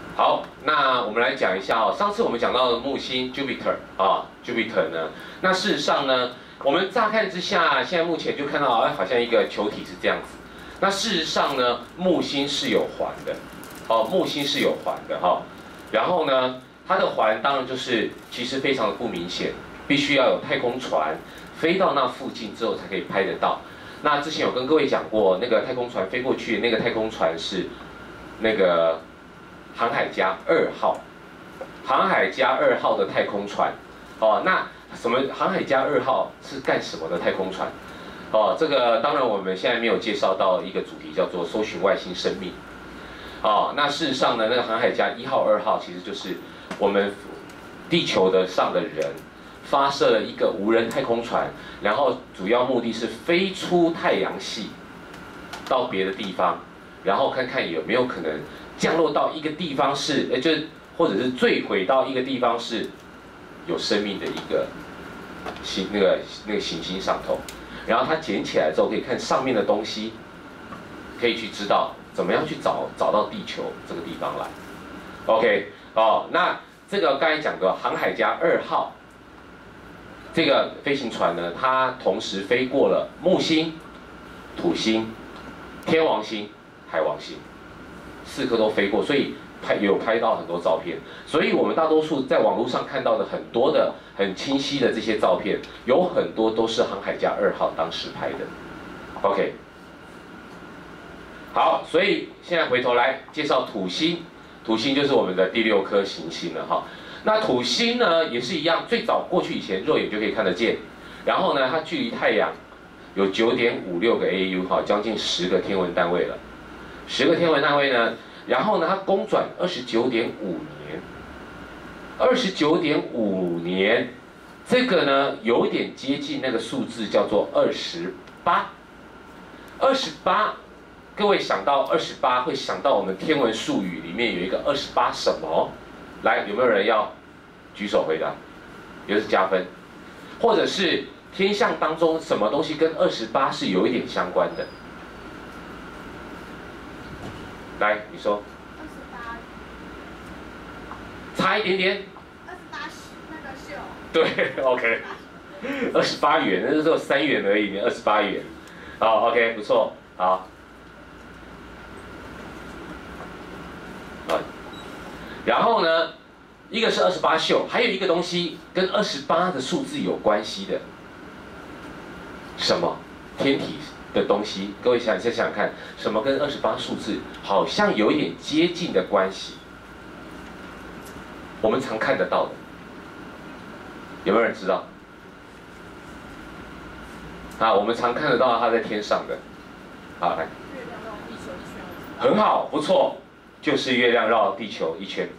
好，那我们来讲一下哦。上次我们讲到的木星 Jupiter 啊，Jupiter 呢，那事实上呢，我们乍看之下，现在目前就看到好像一个球体是这样子。那事实上呢，木星是有环的，哦，木星是有环的哈。然后呢，它的环当然就是其实非常的不明显，必须要有太空船飞到那附近之后才可以拍得到。那之前有跟各位讲过，那个太空船飞过去，那个太空船是那个航海家2号，航海家2号的太空船。哦，那什么航海家2号是干什么的太空船？哦，这个当然我们现在没有介绍到一个主题，叫做搜寻外星生命。哦，那事实上呢，那个航海家1号、2号其实就是我们地球的上的人发射了一个无人太空船，然后主要目的是飞出太阳系，到别的地方，然后看看有没有可能降落到一个地方是，就是或者是坠毁到一个地方是有生命的一个那个行星上头，然后它捡起来之后可以看上面的东西，可以去知道怎么样去找到地球这个地方来。OK， 哦，那这个刚才讲的航海家2号这个飞行船呢，它同时飞过了木星、土星、天王星、海王星4颗都飞过，所以有拍到很多照片。所以我们大多数在网络上看到的很多的很清晰的这些照片，有很多都是航海家2号当时拍的。OK， 好，所以现在回头来介绍土星，土星就是我们的第6颗行星了哈。那土星呢也是一样，最早过去以前肉眼就可以看得见，然后呢它距离太阳有9.56个 AU 哈，将近10个天文单位了，10个天文单位呢，然后呢它公转29.5年，29.5年，这个呢有点接近那个数字叫做28，各位想到28会想到我们天文术语里面有一个28什么？来，有没有人要举手回答？也是加分，或者是天象当中什么东西跟28是有一点相关的？来，你说。28。差一点点。 28那个秀。 对 ，OK。28元，那只有3元而已，28元。好 ，OK， 不错，好。然后呢，一个是28宿，还有一个东西跟28的数字有关系的，什么？天体的东西，各位想想看，什么跟28数字好像有一点接近的关系？我们常看得到的，有没有人知道？啊，我们常看得到它在天上的，好来， 月亮绕地球一圈。 很好，不错。就是月亮绕地球一圈。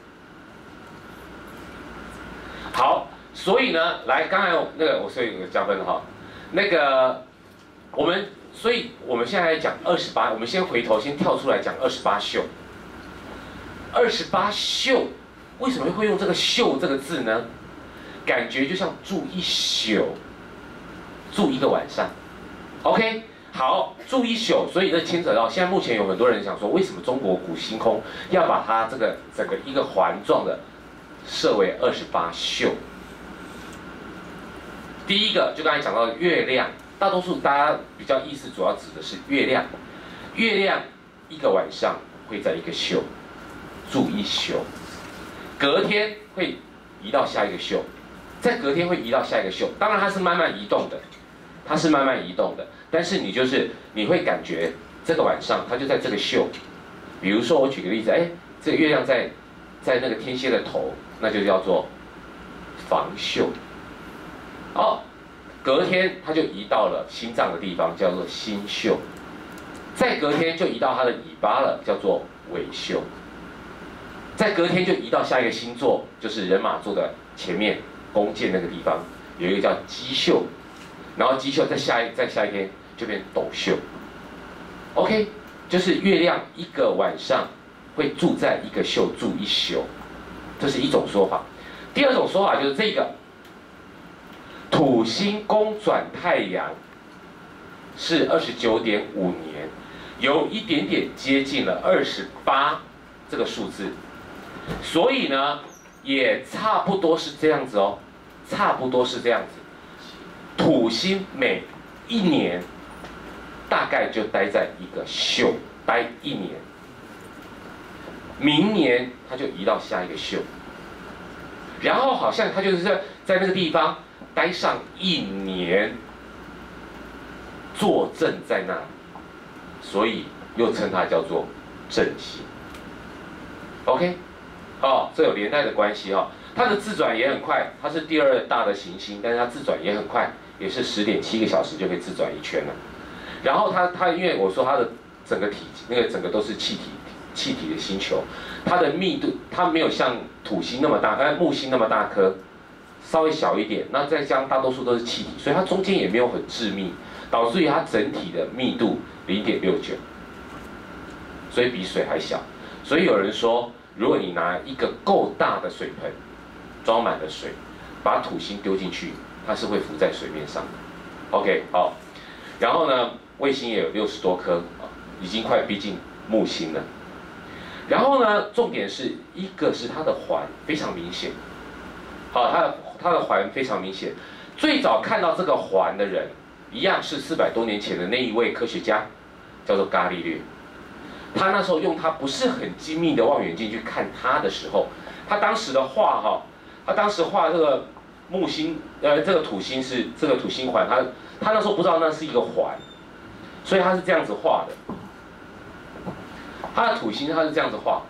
好，所以呢，来，刚才那个所以有加分哈，那个所以我们现在来讲28，我们先回头先跳出来讲28宿。28宿为什么会用这个宿这个字呢？感觉就像住一宿，住一个晚上。OK。好，住一宿，所以这牵扯到现在目前有很多人想说，为什么中国古星空要把它这个整个一个环状的设为28宿？第一个就刚才讲到的月亮，大多数大家比较意思主要指的是月亮，月亮一个晚上会在一个宿住一宿，隔天会移到下一个宿，再隔天会移到下一个宿，当然它是慢慢移动的。它是慢慢移动的，但是你会感觉这个晚上它就在这个宿，比如说我举个例子，这个月亮在那个天蝎的头，那就叫做房宿。哦，隔天它就移到了心脏的地方，叫做心宿，再隔天就移到它的尾巴了，叫做尾宿，再隔天就移到下一个星座，就是人马座的前面弓箭那个地方，有一个叫鸡宿。然后鸡宿再下一天就变斗宿 ，OK， 就是月亮一个晚上会住在一个宿住一宿，这是一种说法。第二种说法就是这个，土星公转太阳是29.5年，有一点点接近了28这个数字， 所以呢，也差不多是这样子哦，差不多是这样子。土星每1年大概就待在一个宿，待1年，明年它就移到下一个宿，然后好像它就是在那个地方待上1年，坐镇在那里，所以又称它叫做正星。OK， 这有连带的关系它的自转也很快，它是第2大的行星，但是它自转也很快，也是10.7个小时就可以自转1圈了。然后它因为我说它的整个体积，那个整个都是气体的星球，它的密度它没有像土星那么大，木星那么大颗，稍微小一点。那再加上大多数都是气体，所以它中间也没有很致密，导致于它整体的密度0.69，所以比水还小。所以有人说，如果你拿一个够大的水盆，装满了水，把土星丢进去，它是会浮在水面上的。OK， 好，然后呢，卫星也有60多颗，已经快逼近木星了。然后呢，重点是一个是它的环非常明显，它的环非常明显。最早看到这个环的人，一样是400多年前的那一位科学家，叫做伽利略。他那时候用他不是很精密的望远镜去看它的时候，他当时的画他当时画这个木星，这个土星是这个土星环，他那时候不知道那是一个环，所以他是这样子画的。他的土星他是这样子画，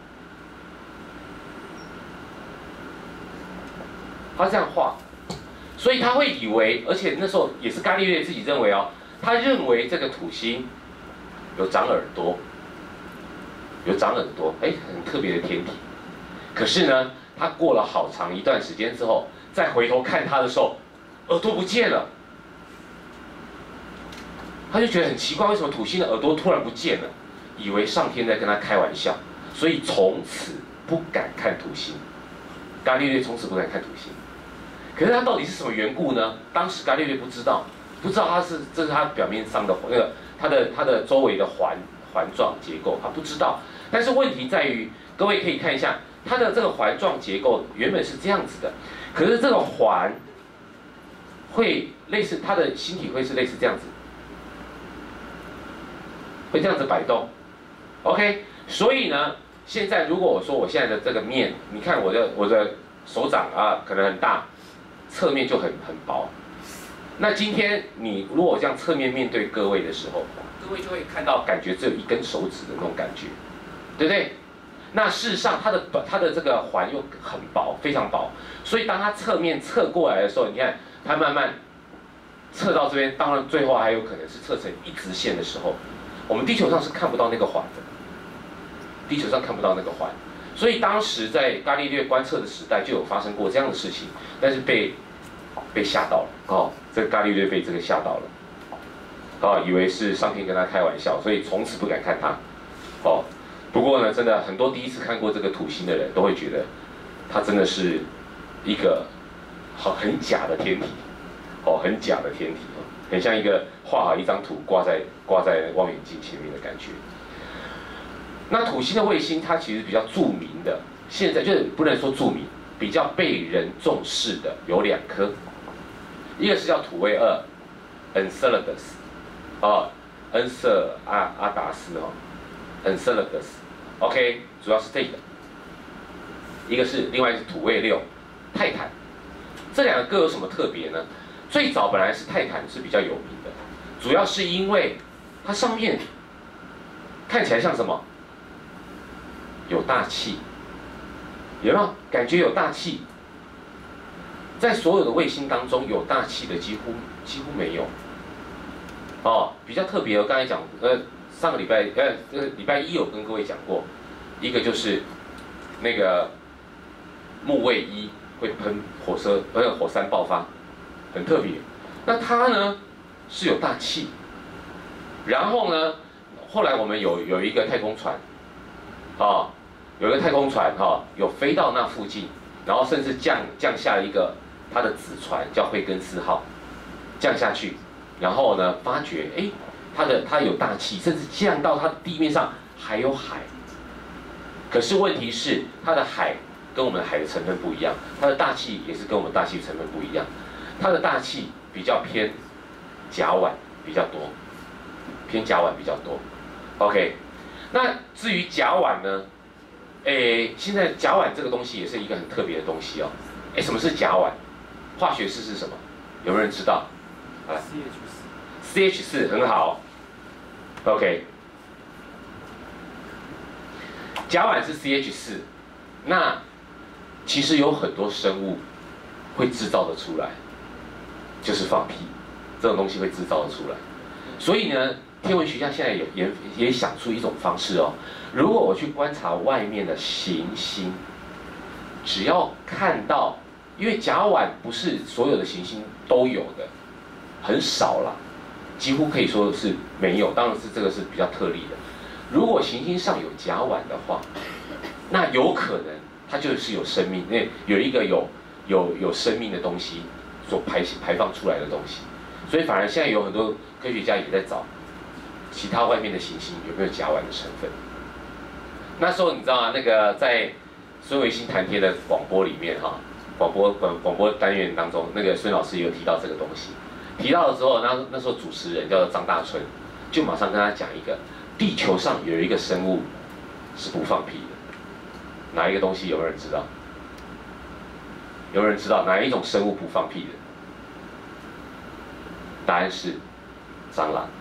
他这样画，所以他会以为，而且那时候也是伽利略自己认为他认为这个土星有长耳朵。很特别的天体。可是呢，他过了好长一段时间之后，再回头看它的时候，耳朵不见了。他就觉得很奇怪，为什么土星的耳朵突然不见了？以为上天在跟他开玩笑，所以从此不敢看土星。伽利略从此不敢看土星。可是他到底是什么缘故呢？当时伽利略不知道这是它表面上的那个它的周围的环状结构，他不知道。但是问题在于，各位可以看一下它的这个环状结构原本是这样子的，可是这个环会类似它的星体会是类似这样子，会这样子摆动。OK， 所以呢，现在如果我说我现在的这个面，你看我的手掌可能很大，侧面就很薄。那今天你如果这样侧面面对各位的时候，各位就会看到感觉只有1根手指的那种感觉，对不对？那事实上它的这个环又很薄，非常薄，所以当它侧面侧过来的时候，你看它慢慢侧到这边，当然最后还有可能是侧成一直线的时候，我们地球上是看不到那个环的，地球上看不到那个环，所以当时在伽利略观测的时代就有发生过这样的事情，但是被吓到了这个伽利略被这个吓到了，以为是上天跟他开玩笑，所以从此不敢看他，不过呢，真的很多第一次看过这个土星的人都会觉得，它真的是一个很假的天体，很假的天体，很像一个画好一张图挂在望远镜前面的感觉。那土星的卫星，它其实比较著名的，现在就是不能说著名，比较被人重视的有2颗，一个是叫土卫2 Enceladus， 恩瑟阿达斯Enceladus。OK， 主要是这个，另外是土卫6，泰坦。这2个各有什么特别呢？最早本来是泰坦是比较有名的，主要是因为它上面看起来像什么？有大气，有没有感觉有大气？在所有的卫星当中，有大气的几乎没有。比较特别，我刚才讲，上个礼拜，礼拜1有跟各位讲过，一个就是那个木卫1会喷火山爆发，很特别。那它呢是有大气，然后呢，后来我们有一个太空船，有一个太空船有飞到那附近，然后甚至降下一个它的子船叫惠更斯号，降下去，然后呢发觉它有大气，甚至降到它地面上还有海， 可是问题是，它的海跟我们的海的成分不一样，它的大气也是跟我们大气成分不一样，它的大气比较偏甲烷比较多，偏甲烷比较多。OK， 那至于甲烷呢？现在甲烷这个东西也是一个很特别的东西哦。什么是甲烷？化学式是什么？有没有人知道？来 ，CH4，很好。OK， 甲烷是 CH4，那其实有很多生物会制造得出来，就是放屁，这种东西会制造得出来。所以呢，天文学家现在也想出一种方式哦，如果我去观察外面的行星，只要看到，因为甲烷不是所有的行星都有的，很少啦，几乎可以说是没有，当然是这个是比较特例的。如果行星上有甲烷的话，那有可能它就是有生命，因为有一个有生命的东西所排放出来的东西，所以反而现在有很多科学家也在找其他外面的行星有没有甲烷的成分。那时候你知道吗？那个在孙维新谈天的广播里面哈，广播单元当中，那个孙老师也有提到这个东西。提到了之后，那时候主持人叫做张大春，就马上跟他讲一个，地球上有一个生物是不放屁的，哪一个东西？有没有人知道？有没有人知道哪一种生物不放屁的？答案是蟑螂。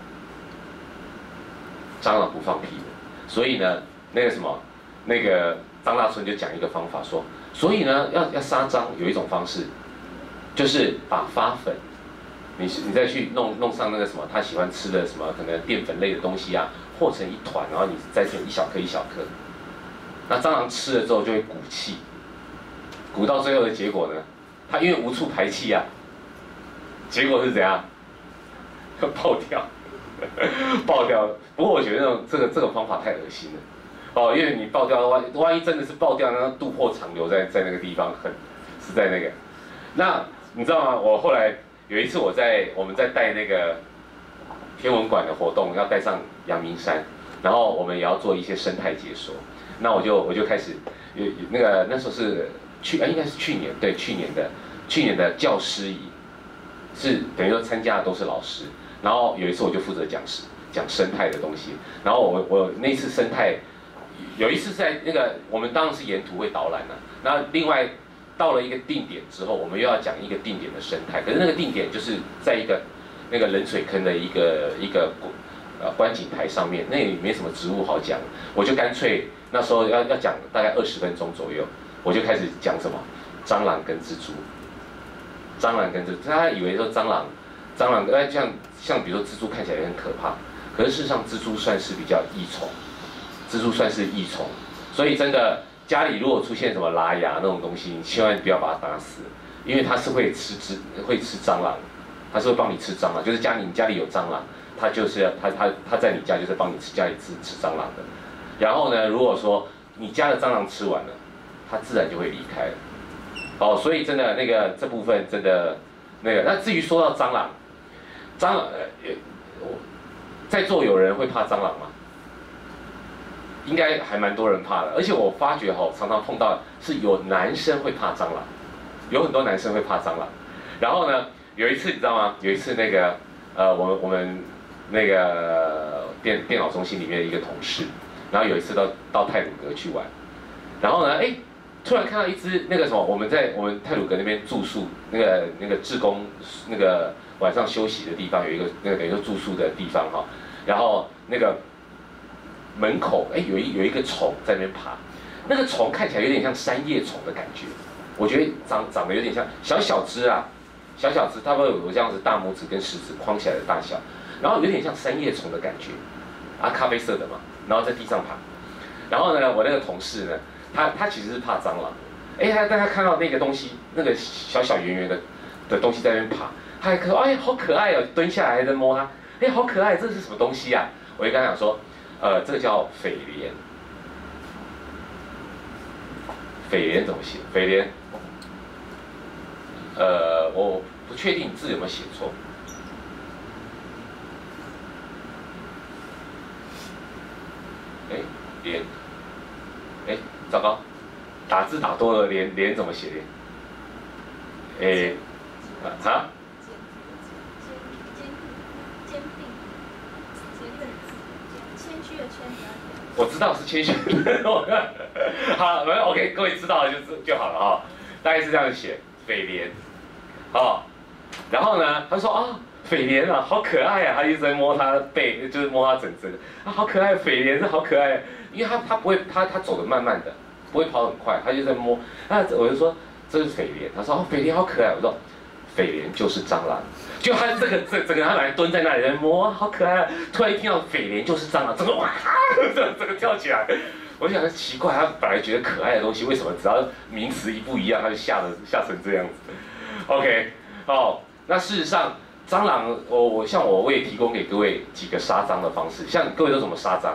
蟑螂不放屁的，所以呢，那个什么，那个张大春就讲一个方法说，所以呢，要杀蟑有一种方式，就是把发粉，你再去弄上那个什么他喜欢吃的什么可能淀粉类的东西啊，和成一团，然后你再成一小颗一小颗，那蟑螂吃了之后就会鼓气，鼓到最后的结果呢，它因为无处排气啊，结果是怎样？爆掉。爆掉，不过我觉得这个方法太恶心了，哦，因为你爆掉的话，万一真的是爆掉，那肚破肠流在那个地方，是在那个。那你知道吗？我后来有一次我们在带那个天文馆的活动，要带上阳明山，然后我们也要做一些生态解说。那我就开始那时候是应该是去年的教师营，是等于说参加的都是老师。然后有一次我就负责讲生态的东西，然后我那次生态，有一次在那个我们当然是沿途会导览的，那另外到了一个定点之后，我们又要讲一个定点的生态，可是那个定点就是在一个那个冷水坑的一个观景台上面，那也没什么植物好讲，我就干脆那时候要讲大概20分钟左右，我就开始讲什么蟑螂跟蜘蛛，大家以为说蟑螂像比如说蜘蛛看起来也很可怕，可是事实上蜘蛛算是比较益虫，所以真的家里如果出现什么拉牙那种东西，你千万不要把它打死，因为它是会吃蟑螂，它是会帮你吃蟑螂，就是你家里有蟑螂，它就是它在你家就是帮你家里吃蟑螂的。然后呢，如果说你家的蟑螂吃完了，它自然就会离开了。哦，所以真的这部分真的那至于说到蟑螂，在座有人会怕蟑螂吗？应该还蛮多人怕的，而且我发觉常常碰到是有男生会怕蟑螂，有很多男生会怕蟑螂。然后呢，有一次你知道吗？有一次我们那个电脑中心里面的一个同事，然后有一次到太鲁阁去玩，然后呢，突然看到一只我们太鲁阁那边住宿那个志工晚上休息的地方有一个等于说住宿的地方哈，然后门口有一个虫在那边爬，那个虫看起来有点像三叶虫的感觉，我觉得长得有点像小只啊，小只，差不多有这样子大拇指跟食指框起来的大小，然后有点像三叶虫的感觉，咖啡色的嘛，然后在地上爬，然后呢，我那个同事呢，他其实是怕蟑螂，但他看到那个东西，那个小圆圆的东西在那边爬，他还说好可爱哦，蹲下来还在摸它，好可爱，这是什么东西啊？我就跟他讲说，这个叫蜚蠊。蜚蠊怎么写？蜚蠊，我不确定字有没有写错。蠊， 糟糕，打字打多了，连怎么写连？啊？我知道是谦虚。好，反正 OK， 各位知道了就好了哈，大概是这样写，斐廉，哦，然后呢，他说啊，斐廉啊，好可爱啊，他一直在摸他的背，就是摸他整身，啊，好可爱，斐廉，这好可爱，因为他不会，他走得慢慢的，不会跑很快，他就在摸，那我就说这是斐廉，他说哦，斐廉好可爱，我说斐廉就是蟑螂。就他整个他本来蹲在那里在摸，哇，好可爱！突然一听到斐廉就是蟑螂，整个哇，整个跳起来。我就想奇怪，他本来觉得可爱的东西，为什么只要名词一不一样，他就吓成这样子 ？OK， 哦，那事实上蟑螂，我也提供给各位几个杀蟑的方式，像各位都怎么杀蟑？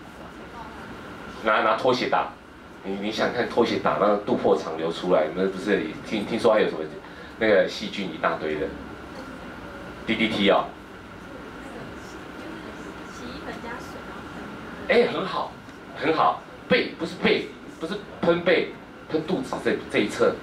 拿拖鞋打，你想看拖鞋打那个肚破肠流出来，你们不是听说还有什么那个细菌一大堆的？ DDT 啊， 洗衣粉加水然后很好，很好。背不是喷背，喷肚子这一侧。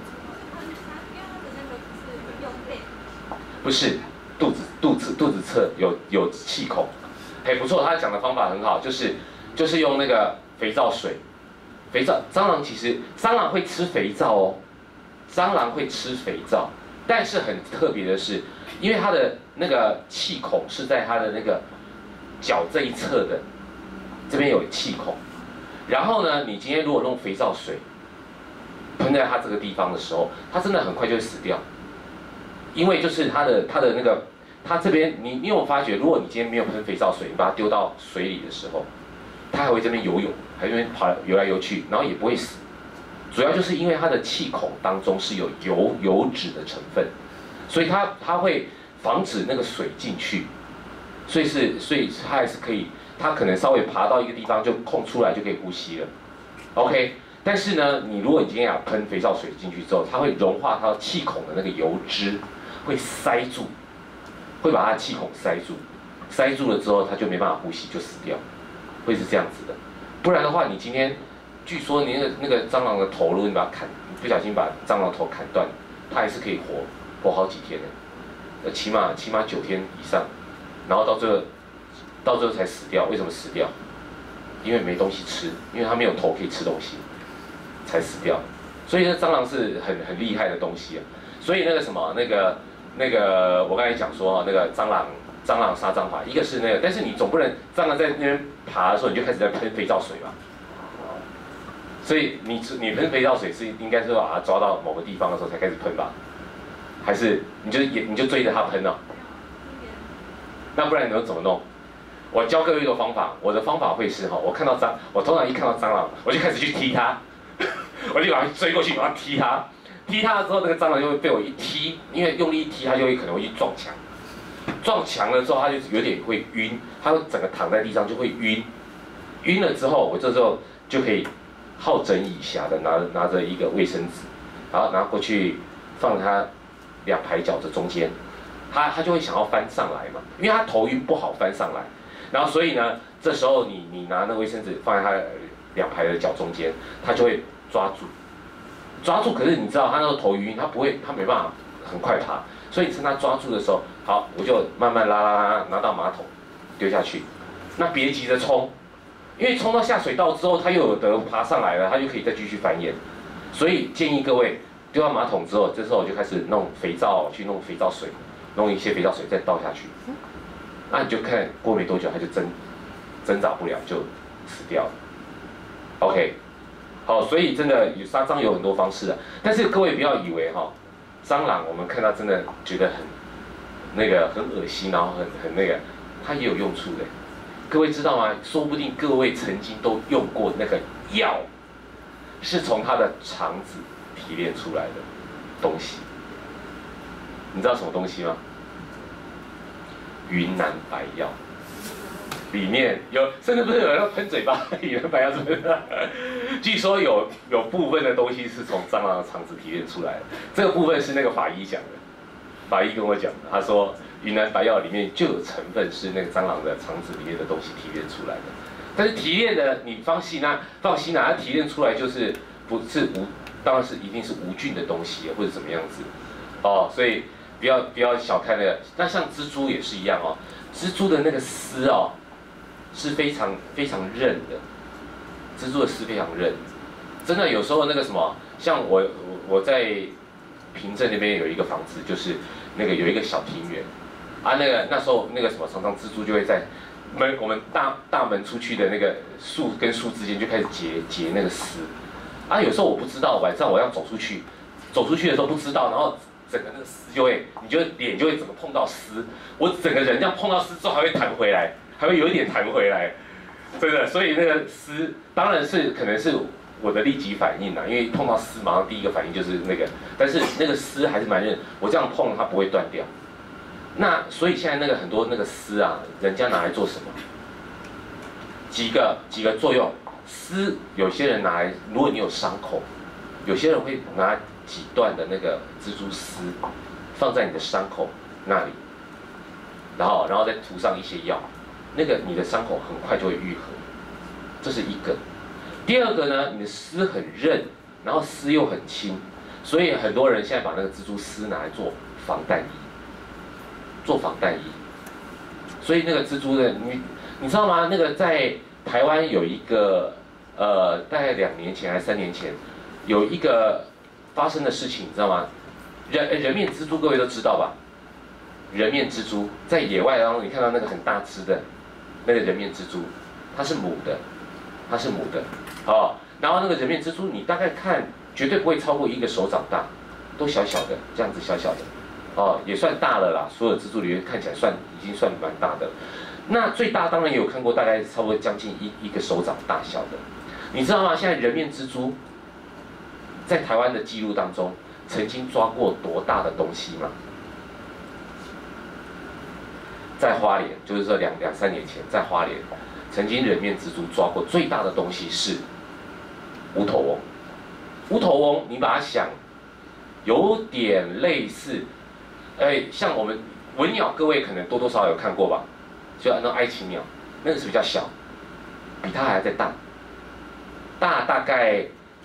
不是，肚子侧有气孔。不错，他讲的方法很好，就是用那个肥皂水。蟑螂其实蟑螂会吃肥皂哦，蟑螂会吃肥皂，但是很特别的是。 因为它的那个气孔是在它的那个脚这一侧的，这边有气孔。然后呢，你今天如果用肥皂水喷在它这个地方的时候，它真的很快就会死掉。因为就是它的那个，它这边你有发觉，如果你今天没有喷肥皂水，你把它丢到水里的时候，它还会这边游泳，还这边游来游去，然后也不会死。主要就是因为它的气孔当中是有油脂的成分。 所以它会防止那个水进去，所以它还是可以，它可能稍微爬到一个地方就空出来就可以呼吸了 ，OK。但是呢，你如果你今天要喷肥皂水进去之后，它会融化它气孔的那个油脂，会塞住，会把它气孔塞住，塞住了之后它就没办法呼吸就死掉，会是这样子的。不然的话，你今天据说你那个蟑螂的头，如果你把它不小心把蟑螂头砍断，它还是可以活好几天呢，起码9天以上，然后到最后才死掉。为什么死掉？因为没东西吃，因为它没有头可以吃东西，才死掉。所以这蟑螂是很厉害的东西啊。所以那个什么那个我刚才讲说那个蟑螂杀蟑法，一个是那个，但是你总不能蟑螂在那边爬的时候你就开始在喷肥皂水吧？所以你喷肥皂水是应该是把它抓到某个地方的时候才开始喷吧？ 还是你就追着它喷了、那不然你们怎么弄？我教各位一个方法，我的方法会是我通常一看到蟑螂，我就开始去踢它，我就把它追过去，把它踢它，踢它了之后，那个蟑螂就会被我一踢，因为用力一踢，它就会可能会去撞墙，撞墙了之后，它就有点会晕，它会整个躺在地上就会晕，晕了之后，我这时候就可以好整以暇的拿着一个卫生纸，然后拿过去放它。 2排脚的中间，它就会想要翻上来嘛，因为它头晕不好翻上来，然后所以呢，这时候你拿那个卫生纸放在它2排的脚中间，它就会抓住。可是你知道它那个头晕，它没办法很快爬，所以趁它抓住的时候，好，我就慢慢拉拿到马桶丢下去，那别急着冲，因为冲到下水道之后，它又有得爬上来了，它就可以再继续繁衍，所以建议各位。 丢到马桶之后，这时候我就开始弄肥皂，去弄肥皂水，弄一些肥皂水再倒下去。那你就看过没多久，它就挣扎不了，就死掉了。OK， 好，所以真的杀蟑有很多方式啊，但是各位不要以为蟑螂我们看到真的觉得很恶心，然后很那个，它也有用处的。各位知道吗？说不定各位曾经都用过那个药，是从它的肠子。 提炼出来的东西，你知道什么东西吗？云南白药，里面甚至不是有人要喷嘴巴，云南白药是不是？据说有部分的东西是从蟑螂的肠子提炼出来的，这个部分是那个法医讲的，法医跟我讲的，他说云南白药里面就有成分是那个蟑螂的肠子里面的东西提炼出来的，但是提炼的你放心啊，它提炼出来就是。 不是当然是一定是无菌的东西或者怎么样子，哦，所以不要小看那个。那像蜘蛛也是一样哦，蜘蛛的那个丝哦是非常非常韧的，蜘蛛的丝非常韧，真的有时候那个什么，像我在平镇那边有一个房子，就是那个有一个小庭园，啊那时候那个什么，常常蜘蛛就会在我们大门出去的那个树跟树之间就开始结那个丝，啊有时候我不知道，晚上我要走出去的时候不知道，然后整个那个丝就会，你就脸就会整个碰到丝，我整个人这样碰到丝之后还会弹回来，还会有一点弹回来，真的，所以那个丝当然是可能是我的立即反应啦，因为碰到丝马上第一个反应就是那个，但是那个丝还是蛮韧，我这样碰它不会断掉。那所以现在那个很多那个丝啊，人家拿来做什么？几个作用。丝有些人拿来，如果你有伤口，有些人会拿几段的那个蜘蛛丝放在你的伤口那里，然后再涂上一些药，那个你的伤口很快就会愈合。这是一个。第二个呢，你的丝很韧，然后丝又很轻，所以很多人现在把那个蜘蛛丝拿来做防弹衣。所以那个蜘蛛的，你知道吗？那个在台湾有一个大概2年前还是3年前，有一个发生的事情，你知道吗？人面蜘蛛各位都知道吧？人面蜘蛛在野外当中，你看到那个很大只的那个人面蜘蛛，它是母的，哦。然后那个人面蜘蛛，你大概看绝对不会超过1个手掌大，都小小的，这样子小小的。哦，也算大了啦，所有蜘蛛里面看起来已经算蛮大的。那最大当然也有看过，大概差不多将近一个手掌大小的。你知道吗？现在人面蜘蛛在台湾的记录当中，曾经抓过多大的东西吗？在花莲，就是说2、3年前，在花莲曾经人面蜘蛛抓过最大的东西是无头翁。无头翁，你把它想，有点类似。像我们文鸟，各位可能多多少少有看过吧？就那埃及鸟，那个是比较小，比它还在大，大概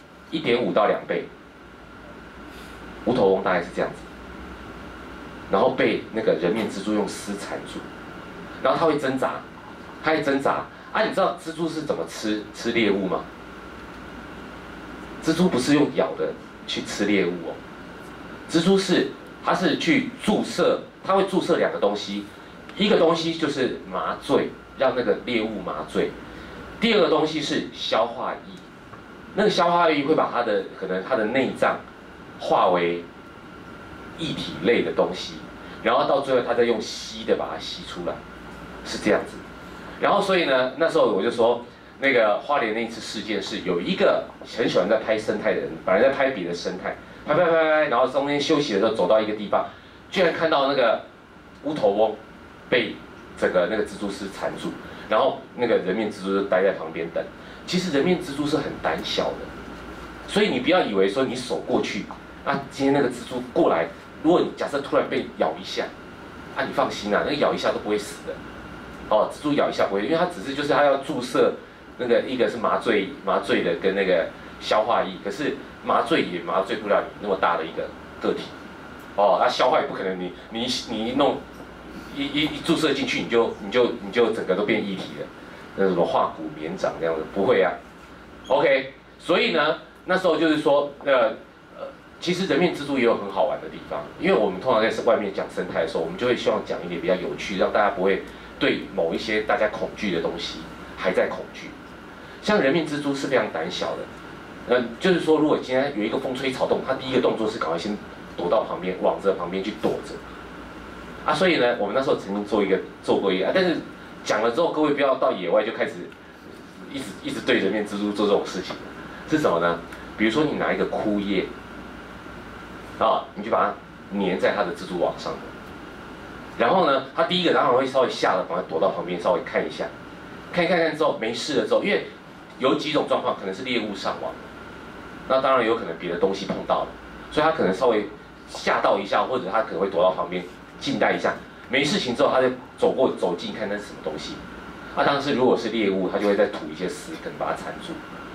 1.5到2倍。无头翁大概是这样子，然后被那个人面蜘蛛用丝缠住，然后它会挣扎，啊，你知道蜘蛛是怎么吃猎物吗？蜘蛛不是用咬的去吃猎物哦，蜘蛛它是去注射，它会注射2个东西，一个东西就是麻醉，让那个猎物麻醉；第二个东西是消化液，那个消化液会把可能它的内脏化为液体类的东西，然后到最后它再用吸的把它吸出来，是这样子。然后所以呢，那时候我就说，那个花莲那一次事件是有一个很喜欢在拍生态的人，本来在拍别的生态。拍，然后中间休息的时候走到一个地方，居然看到那个乌头翁被整个那个蜘蛛丝缠住，然后那个人面蜘蛛就待在旁边等。其实人面蜘蛛是很胆小的，所以你不要以为说你手过去，啊，今天那个蜘蛛过来，如果你假设突然被咬一下，啊，你放心啦，那个咬一下都不会死的。哦，蜘蛛咬一下不会，因为它只是就是它要注射那个一个是麻醉的跟那个消化液，可是麻醉也麻醉不了你那么大的一个个体，哦，那消化也不可能你弄一注射进去，你就整个都变液体了，那什么化骨绵掌这样子不会啊 ，OK， 所以呢那时候就是说其实人面蜘蛛也有很好玩的地方，因为我们通常在外面讲生态的时候，我们就会希望讲一点比较有趣，让大家不会对某一些大家恐惧的东西还在恐惧。像人面蜘蛛是非常胆小的。就是说，如果今天有一个风吹草动，它第一个动作是赶快先躲到旁边，往着旁边去躲着。啊，所以呢，我们那时候曾经做过一个，但是讲了之后，各位不要到野外就开始一直对人面蜘蛛做这种事情，是什么呢？比如说你拿一个枯叶，啊，你就把它粘在它的蜘蛛网上，然后呢，它第一个当然会稍微吓得赶快躲到旁边稍微看一下，看之后没事了之后，因为有几种状况可能是猎物上网。那当然有可能别的东西碰到了，所以他可能稍微吓到一下，或者他可能会躲到旁边静待一下。没事情之后，他就走近看那是什么东西。当时如果是猎物，他就会再吐一些丝，可能把它缠住。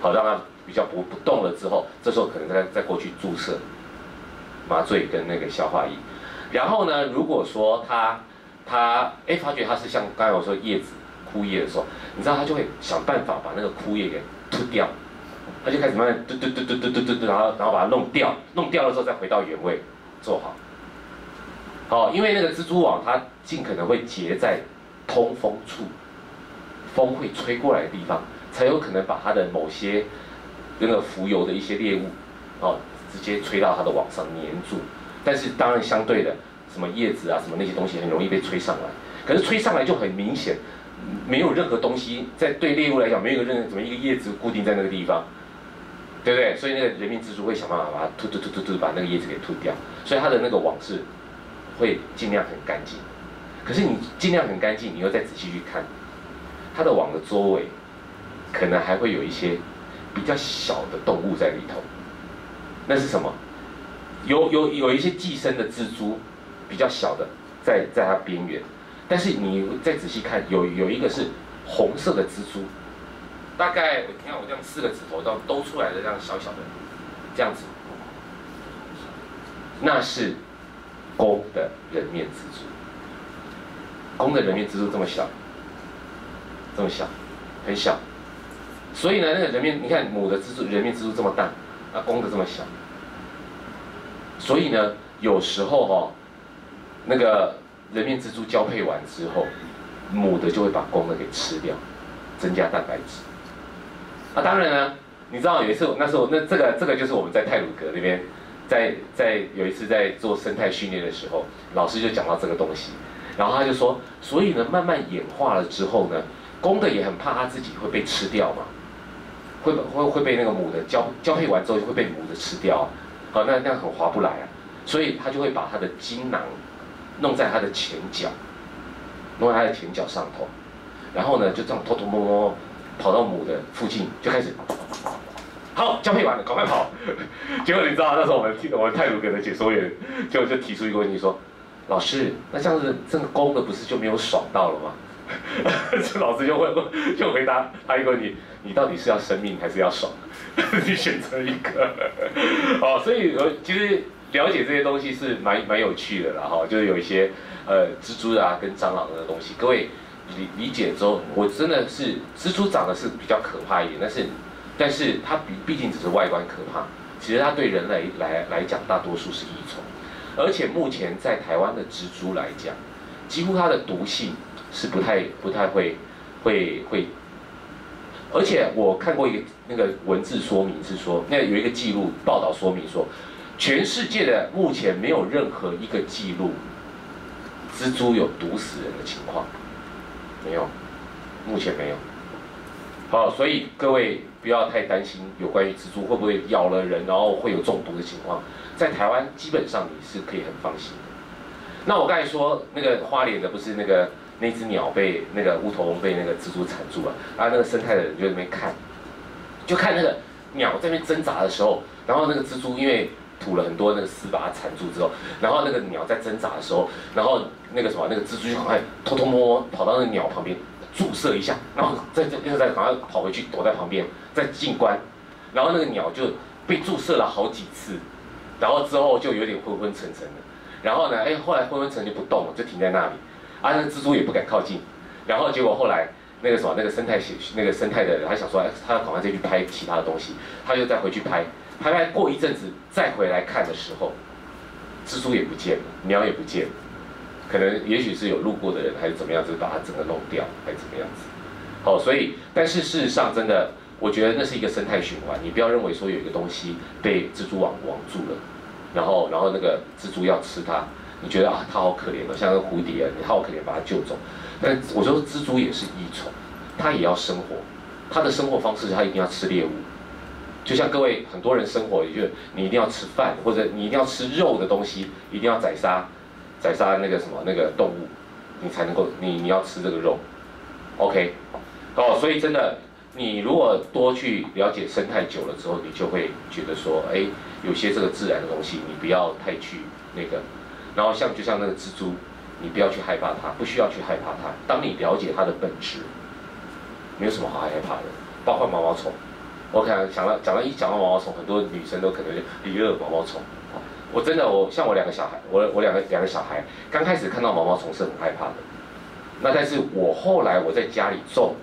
好让它比较不动了之后，这时候可能再过去注射麻醉跟那个消化液。然后呢，如果说他发觉他是像刚才我说叶子枯叶的时候，你知道他就会想办法把那个枯叶给吐掉，他就开始慢慢嘟，然后把它弄掉了之后再回到原位做好。好，因为那个蜘蛛网它尽可能会结在通风处，风会吹过来的地方，才有可能把它的某些那个浮游的一些猎物，直接吹到它的网上粘住。但是当然相对的，什么叶子啊什么那些东西很容易被吹上来，可是吹上来就很明显，没有任何东西对猎物来讲没有任何怎么一个叶子固定在那个地方，对不对？所以那个人面蜘蛛会想办法把它吐，把那个叶子给吐掉，所以它的那个网是会尽量很干净。可是你尽量很干净，你又再仔细去看，它的网的周围可能还会有一些比较小的动物在里头，那是什么？有一些寄生的蜘蛛，比较小的在它边缘，但是你再仔细看，有一个是红色的蜘蛛，大概你看我这样4个指头都出来的这样小小的，这样子，那是公的人面蜘蛛。公的人面蜘蛛这么小，很小，所以呢，那个人面你看母的人面蜘蛛这么大，公的这么小。所以呢，有时候那个人面蜘蛛交配完之后，母的就会把公的给吃掉，增加蛋白质。当然呢，你知道有一次，那时候这个就是我们在太鲁阁那边，有一次在做生态训练的时候，老师就讲到这个东西，然后他就说，所以呢，慢慢演化了之后呢，公的也很怕它自己会被吃掉嘛，会被那个母的交配完之后就会被母的吃掉啊。好，那样很划不来啊，所以他就会把他的精囊弄在他的前脚，上头，然后呢就这样偷摸跑到母的附近，就开始，好，交配完了，赶快跑。结果你知道那时候我们太鲁阁的解说员就提出一个问题说，老师，那这样子这个公的不是就没有爽到了吗？这老师就回答他一个问题，你到底是要生命还是要爽？你选择一个。所以其实了解这些东西是蛮有趣的啦，就是有一些蜘蛛啊跟蟑螂的东西，各位理解之后，我真的是蜘蛛长得是比较可怕一点，但是它毕竟只是外观可怕，其实它对人类来讲大多数是益虫，而且目前在台湾的蜘蛛来讲，几乎它的毒性是不太会，而且我看过一个那个文字说明是说，那有一个记录报道说明说，全世界的目前没有任何一个记录蜘蛛有毒死人的情况，没有，目前没有。好，所以各位不要太担心有关于蜘蛛会不会咬了人，然后会有中毒的情况，在台湾基本上你是可以很放心的。那我刚才说那个花莲的不是那只鸟被那个乌头翁被那个蜘蛛缠住了，那个生态的人就在那边看，就看那个鸟在那边挣扎的时候，然后那个蜘蛛因为吐了很多那个丝把它缠住之后，然后那个鸟在挣扎的时候，然后那个蜘蛛就赶快偷摸跑到那个鸟旁边注射一下，然后再赶快跑回去躲在旁边再进关，然后那个鸟就被注射了好几次，然后之后就有点昏昏沉沉的，然后呢，后来昏昏沉就不动了，就停在那里。那个蜘蛛也不敢靠近，然后结果后来那个生态的人，他想说，他要赶快再去拍其他的东西，他就再回去拍，过一阵子再回来看的时候，蜘蛛也不见了，鸟也不见了，可能也许是有路过的人还是怎么样子把它整个弄掉，还是怎么样子。所以但是事实上真的，我觉得那是一个生态循环，你不要认为说有一个东西被蜘蛛网住了，然后那个蜘蛛要吃它。你觉得它好可怜像那个蝴蝶你好可怜把它救走，但我说蜘蛛也是益虫，它也要生活，它的生活方式它一定要吃猎物，就像各位很多人生活，也就你一定要吃饭，或者你一定要吃肉的东西，一定要宰杀那个动物，你才能够你要吃这个肉 ，OK， 所以真的你如果多去了解生态久了之后，你就会觉得说，有些这个自然的东西你不要太去那个。然后就像那个蜘蛛，你不要去害怕它，不需要去害怕它。当你了解它的本质，没有什么好害怕的。包括毛毛虫， 我可能讲到毛毛虫，很多女生都可能就离了毛毛虫。我真的像我两个小孩，我两个小孩，刚开始看到毛毛虫是很害怕的。那但是我后来我在家里种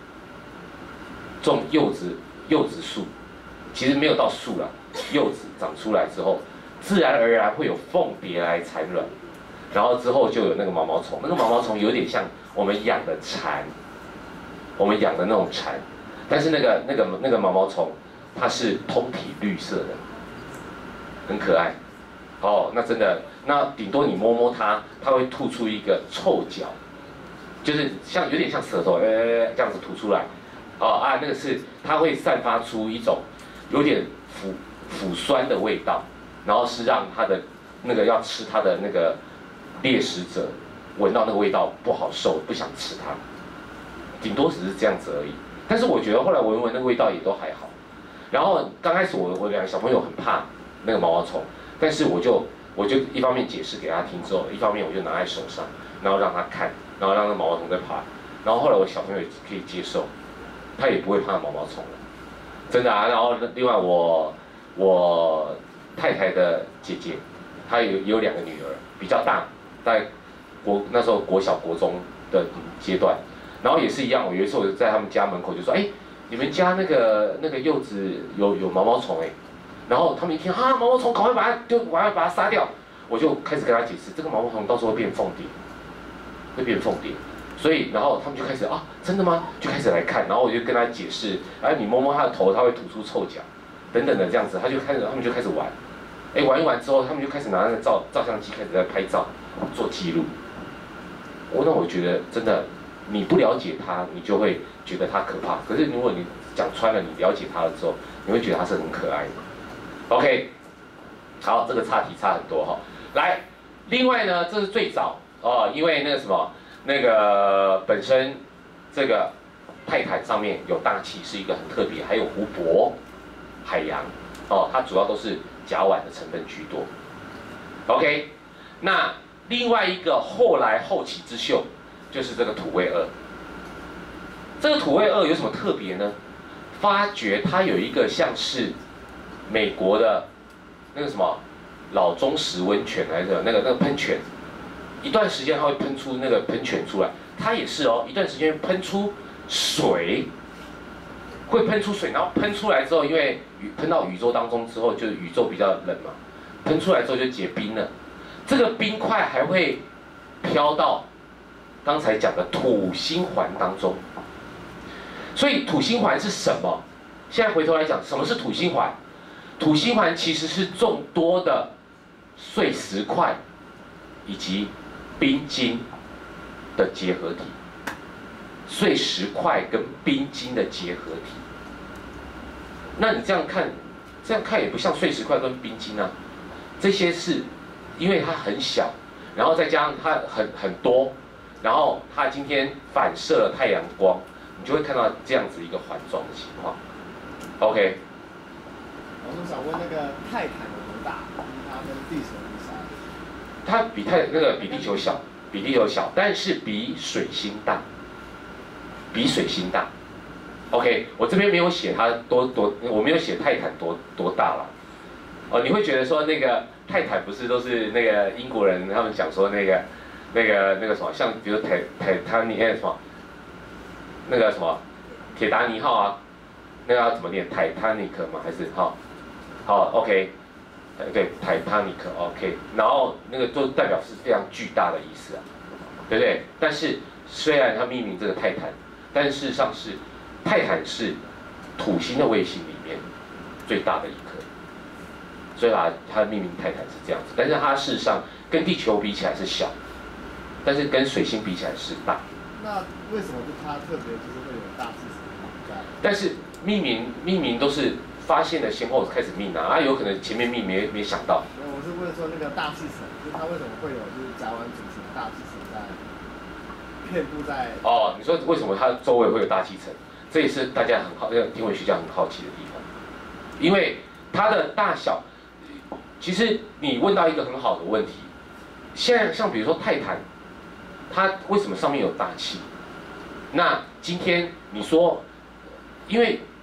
柚子树，其实没有到树啦，柚子长出来之后，自然而然会有凤蝶来产卵，然后之后就有那个毛毛虫，那个毛毛虫有点像我们养的蝉，我们养的那种蝉，但是那个毛毛虫它是通体绿色的，很可爱。哦，那真的，那顶多你摸摸它，它会吐出一个臭角，就是有点像舌头，这样子吐出来。那个是它会散发出一种有点腐酸的味道，然后是让它的那个要吃它的那个猎食者闻到那个味道不好受，不想吃它，顶多只是这样子而已。但是我觉得后来闻那个味道也都还好。然后刚开始我两个小朋友很怕那个毛毛虫。但是我就一方面解释给他听之后，一方面我就拿在手上，然后让他看，然后让那毛毛虫在爬，然后后来我小朋友也可以接受，他也不会怕毛毛虫了，真的啊。然后另外我太太的姐姐，她有两个女儿，比较大，在那时候国小国中的阶段，然后也是一样，我有一次我就在他们家门口就说，哎，你们家那个柚子有毛毛虫哎。然后他们一听毛毛虫，赶快把它丢，赶快把它杀掉。我就开始跟他解释，这个毛毛虫到时候会变凤蝶，会变凤蝶。所以，然后他们就开始真的吗？就开始来看。然后我就跟他解释，你摸摸它的头，它会吐出臭角，等等的这样子。他们就开始玩，玩一玩之后，他们就开始拿那个照相机开始在拍照，做记录。那我觉得真的，你不了解它，你就会觉得它可怕。可是如果你讲穿了，你了解它了之后，你会觉得它是很可爱的。OK， 好，这个岔题差很多哈。来，另外呢，这是最早因为那个什么，那个本身这个泰坦上面有大气，是一个很特别，还有湖泊、海洋它主要都是甲烷的成分居多。OK， 那另外一个后起之秀就是这个土卫二。这个土卫二有什么特别呢？发觉它有一个像是美国的那个什么老中石温泉来着，那个喷泉，一段时间它会喷出那个喷泉出来，它也是一段时间喷出水，会喷出水，然后喷出来之后，因为喷到宇宙当中之后，就是宇宙比较冷嘛，喷出来之后就结冰了，这个冰块还会飘到刚才讲的土星环当中，所以土星环是什么？现在回头来讲，什么是土星环？土星环其实是众多的碎石块以及冰晶的结合体，碎石块跟冰晶的结合体。那你这样看也不像碎石块跟冰晶啊，这些是因为它很小，然后再加上它很多，然后它今天反射了太阳光，你就会看到这样子一个环状的情况。OK。 我想问那个泰坦有多大？它跟地球比起来， 它比地球小，但是比水星大，OK， 我这边没有写它我没有写泰坦多大了。你会觉得说那个泰坦不是都是那个英国人他们讲说那个什么，像比如泰尼什么那个什么铁达尼号啊，那个要怎么念？Titanic 吗？还是好 OK， 对 Titanic OK， 然后那个就代表是非常巨大的意思啊，对不对？但是虽然它命名这个泰坦，但事实上是泰坦是土星的卫星里面最大的一颗，所以它命名泰坦是这样子。但是它事实上跟地球比起来是小，但是跟水星比起来是大。 那为什么它特别就是会有大气层在？ 但是命名都是发现的先后开始命有可能前面命没想到。 我是问说那个大气层，就是它为什么会有就是甲烷组成的大气层在遍布在？ 你说为什么它周围会有大气层？这也是大家天文学家很好奇的地方，因为它的大小，其实你问到一个很好的问题。现在像比如说泰坦，它为什么上面有大气？那今天你说，因为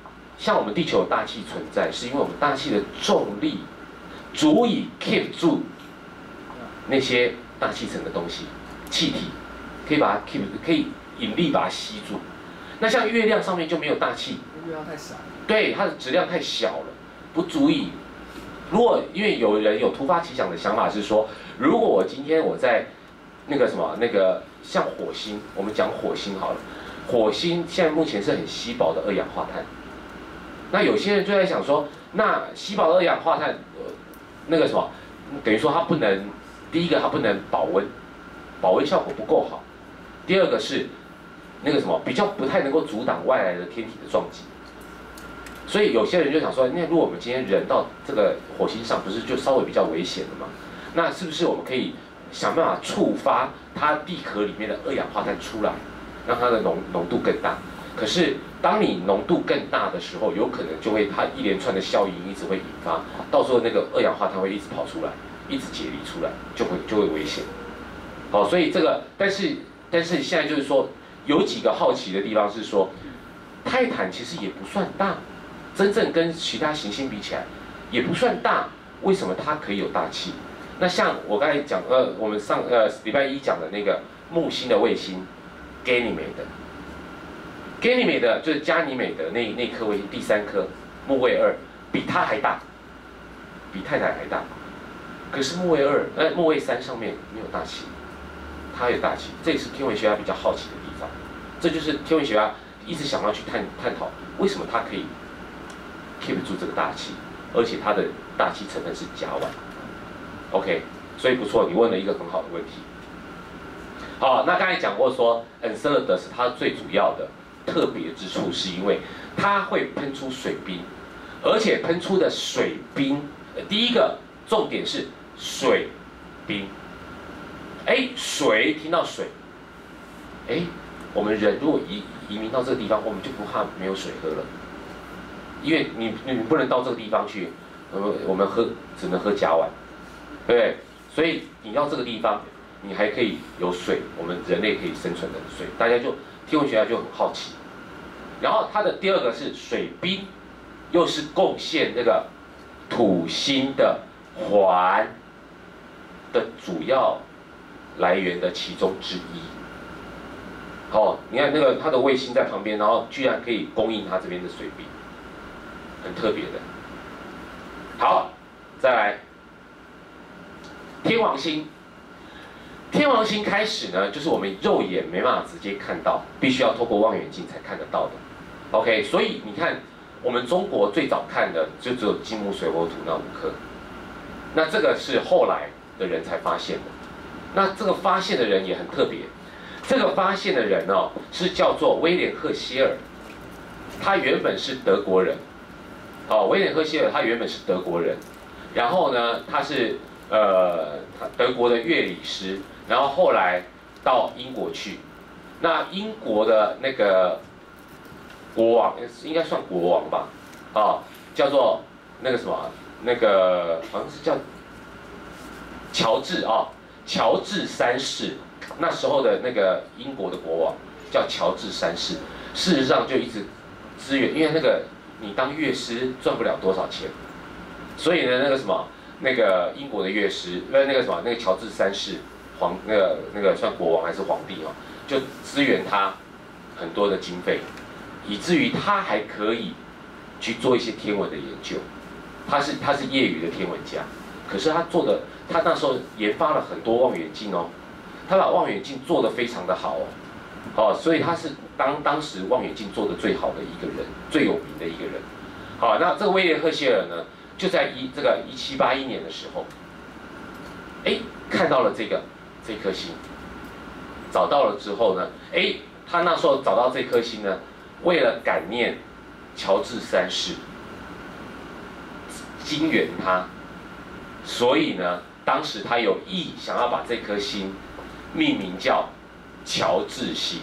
像我们地球有大气存在，是因为我们大气的重力足以 keep 住那些大气层的东西，气体可以把它 keep， 可以引力把它吸住。那像月亮上面就没有大气， 月亮太小， 对，它的质量太小了，不足以。如果因为有人有突发奇想的想法是说，如果我今天我在那个什么那个像火星，我们讲火星好了，火星现在目前是很稀薄的二氧化碳。那有些人就在想说，那稀薄的二氧化碳，那个什么，等于说它不能，第一个它不能保温，保温效果不够好；第二个是那个什么，比较不太能够阻挡外来的天体的撞击。所以有些人就想说，那如果我们今天人到这个火星上，不是就稍微比较危险了吗？那是不是我们可以想办法触发它地壳里面的二氧化碳出来，让它的浓度更大？可是当你浓度更大的时候，有可能就会它一连串的效应一直会引发，到时候那个二氧化碳会一直跑出来，一直解离出来，就会危险。好，所以这个，但是现在就是说，有几个好奇的地方是说，泰坦其实也不算大。真正跟其他行星比起来，也不算大，为什么它可以有大气？那像我刚才讲，我们礼拜一讲的那个木星的卫星 Ganymede 就是加尼美德那颗卫星第3颗木卫2，比它还大，比泰坦还大。可是木卫3上面没有大气，它有大气，这也是天文学家比较好奇的地方。这就是天文学家一直想要去探讨，为什么它可以keep 住这个大气，而且它的大气成分是甲烷。OK， 所以不错，你问了一个很好的问题。好，那刚才讲过说 ，Enceladus 它最主要的特别之处是因为它会喷出水冰，而且喷出的水冰，第一个重点是水冰。水，听到水，我们人如果移民到这个地方，我们就不怕没有水喝了。因为你不能到这个地方去，我们只能喝甲烷，对不对？所以你到这个地方，你还可以有水，我们人类可以生存的水，大家就天文学家就很好奇。然后它的第二个是水冰，又是贡献那个土星的环的主要来源的其中之一。你看那个它的卫星在旁边，然后居然可以供应它这边的水冰。很特别的。好，再来，天王星。天王星开始呢，就是我们肉眼没办法直接看到，必须要透过望远镜才看得到的。OK， 所以你看，我们中国最早看的就只有金木水火土那5颗，那这个是后来的人才发现的。那这个发现的人也很特别，这个发现的人是叫做威廉赫歇尔，他原本是德国人。威廉赫歇尔他原本是德国人，然后呢，他是德国的乐理师，然后后来到英国去。那英国的那个国王应该算国王吧，叫做那个什么，那个好像是叫乔治3世。那时候的那个英国的国王叫乔治3世，事实上就一直支援，因为那个。你当乐师赚不了多少钱，所以呢，那个英国的乐师，那个乔治3世那个算国王还是皇帝就支援他很多的经费，以至于他还可以去做一些天文的研究。他是业余的天文家，可是他那时候研发了很多望远镜他把望远镜做得非常的好所以他是当时望远镜做的最好的一个人，最有名的一个人。那这个威廉赫歇尔呢，就在1781年的时候，看到了这颗星，找到了之后呢，他那时候找到这颗星呢，为了感念乔治3世，金援他，所以呢，当时他有意想要把这颗星命名叫乔治星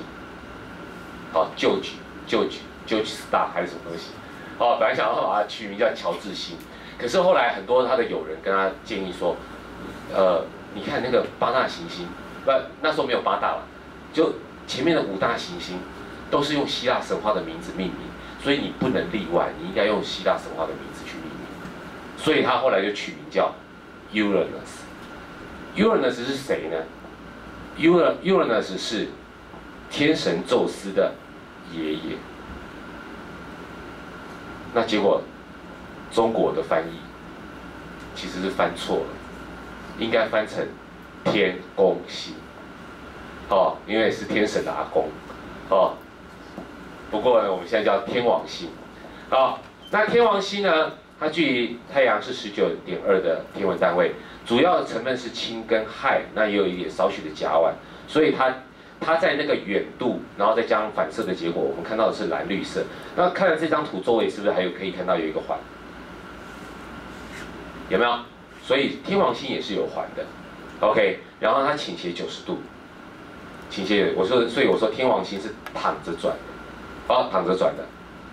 ，George Star 还是什么东西？本来想要把它取名叫乔治星，可是后来很多他的友人跟他建议说，你看那个8大行星，那时候没有8大了，就前面的5大行星都是用希腊神话的名字命名， 所以你不能例外，你应该用希腊神话的名字去命名。所以他后来就取名叫 Uranus。Uranus 是谁呢？Uranus 是天神宙斯的爷爷。那结果中国的翻译其实是翻错了，应该翻成天公星。哦，因为是天神的阿公。哦，不过呢，我们现在叫天王星。好，那天王星呢，它距离太阳是19.2的天文单位，主要的成分是氢跟氦，那也有一点少许的甲烷，所以它在那个远度，然后再加上反射的结果，我们看到的是蓝绿色。那看了这张图周围是不是还有可以看到有一个环？有没有？所以天王星也是有环的。OK， 然后它倾斜90度，倾斜所以我说天王星是躺着转的，哦，躺着转的。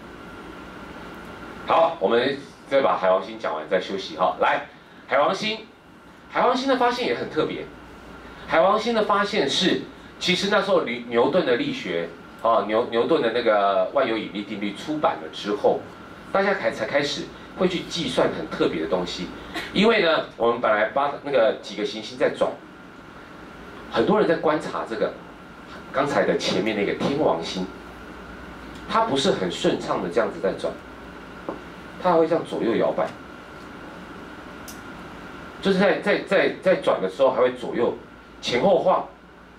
好，我们再把海王星讲完再休息哈。来，海王星的发现也很特别。海王星的发现是，其实那时候牛顿的力学，牛顿的那个万有引力定律出版了之后，大家才开始会去计算很特别的东西。因为呢，我们本来把那个几个行星在转，很多人在观察这个刚才的前面那个天王星，它不是很顺畅的这样子在转。它还会这样左右摇摆，就是在转的时候还会左右前后晃，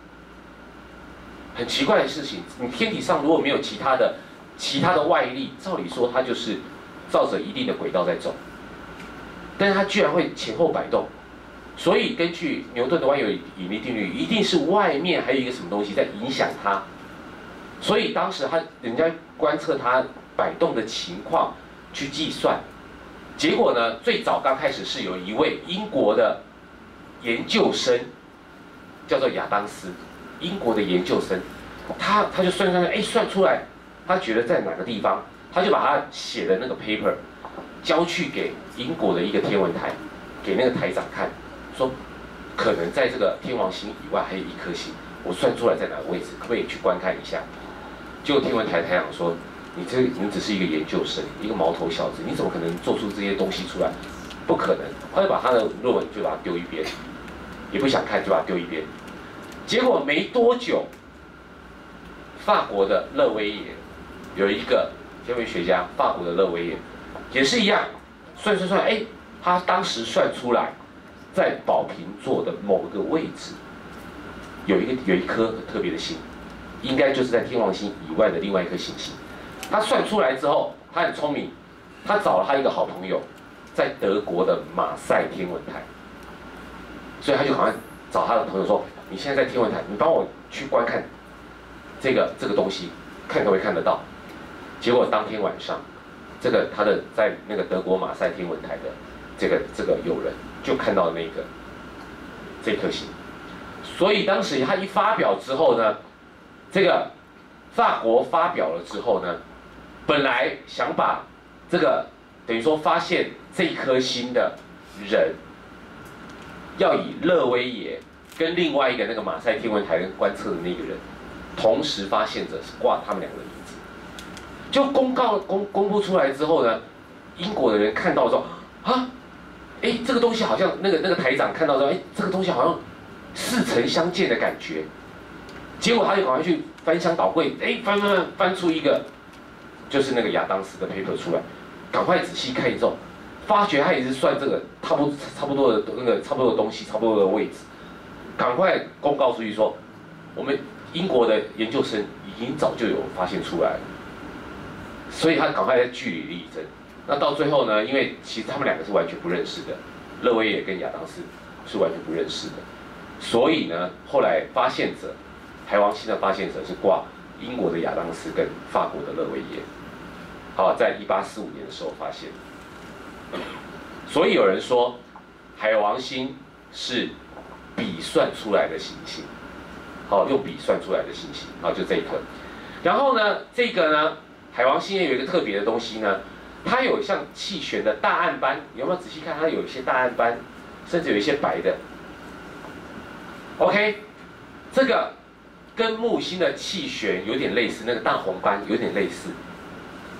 很奇怪的事情。你天体上如果没有其他的外力，照理说它就是照着一定的轨道在走，但是它居然会前后摆动。所以根据牛顿的万有引力定律，一定是外面还有一个什么东西在影响它。所以当时人家观测它摆动的情况。去计算，结果呢？最早刚开始是有一位英国的研究生，叫做亚当斯，英国的研究生，他就算，算出来，他觉得在哪个地方，他就把他写的那个 paper 交去给英国的一个天文台，给那个台长看，说可能在这个天王星以外还有一颗星，我算出来在哪个位置，可不可以去观看一下？结果天文台台长说。你只是一个研究生，一个毛头小子，你怎么可能做出这些东西出来？不可能！他就把他的论文就把它丢一边，也不想看就把它丢一边。结果没多久，法国的勒维耶有一个天文学家，法国的勒维耶也是一样，算，他当时算出来，在宝瓶座的某个位置，有一颗很特别的星，应该就是在天王星以外的另外一颗行星。他算出来之后，他很聪明，他找了他一个好朋友，在德国的马赛天文台，所以他就赶快找他的朋友说：“你现在在天文台，你帮我去观看这个东西，看可不可以看得到。”结果当天晚上，他的在那个德国马赛天文台的这个友人就看到这颗星，所以当时他一发表之后呢，这个法国发表了之后呢。本来想把这个等于说发现这颗星的人，要以勒维耶跟另外一个那个马赛天文台观测的那个人，同时发现者是挂他们两个的名字。就公布出来之后呢，英国的人看到之后啊，这个东西好像那个台长看到之后，这个东西好像似曾相见的感觉。结果他就赶快去翻箱倒柜，翻出一个。就是那个亚当斯的 paper 出来，赶快仔细看之后，发觉他也是算这个差不多的东西，差不多的位置，赶快公告出去说，我们英国的研究生已经早就有发现出来了，所以他赶快在据理力争。那到最后呢，因为其实他们两个是完全不认识的，勒维耶跟亚当斯是完全不认识的，所以呢，后来海王星的发现者是挂英国的亚当斯跟法国的勒维耶。好，在1845年的时候发现，所以有人说海王星是笔算出来的行星，好，用笔算出来的行星，好，就这一颗。然后呢，这个呢，海王星也有一个特别的东西呢，它有像气旋的大暗斑，你有没有仔细看？它有一些大暗斑，甚至有一些白的。OK， 这个跟木星的气旋有点类似，那个大红斑有点类似。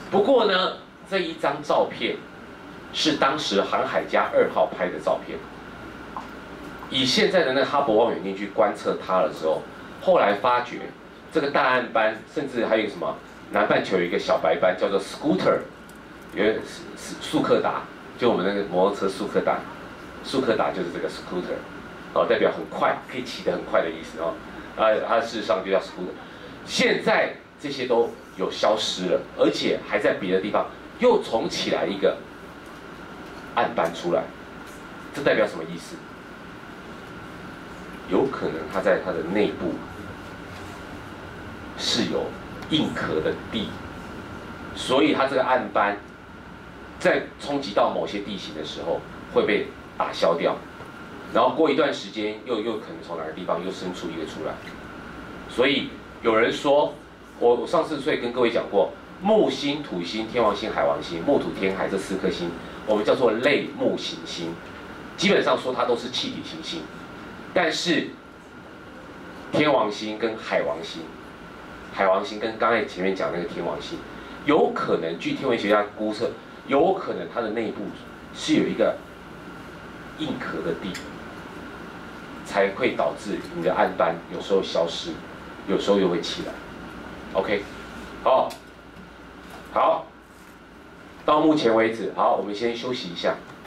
不过呢，这一张照片是当时航海家2号拍的照片。以现在的那个哈勃望远镜去观测它的时候，后来发觉这个大暗斑，甚至还有什么南半球有一个小白斑叫做 Scooter， 有速克达，就我们那个摩托车速克达，速克达就是这个 Scooter， 哦，代表很快，可以骑得很快的意思哦。它事实上就叫 Scooter。现在这些都有消失了，而且还在别的地方又重起来一个暗斑出来，这代表什么意思？有可能它在它的内部是有硬壳的地，所以它这个暗斑在冲击到某些地形的时候会被打消掉，然后过一段时间又可能从哪个地方又生出一个出来。所以有人说，我上次所以跟各位讲过，木星、土星、天王星、海王星、木土天海这4颗星，我们叫做类木行星，基本上说它都是气体行星。但是天王星跟海王星，海王星跟刚才前面讲那个天王星，有可能据天文学家估测，有可能它的内部是有一个硬壳的地，才会导致你的暗斑有时候消失，有时候又会起来。OK， 好，到目前为止，好，我们先休息一下。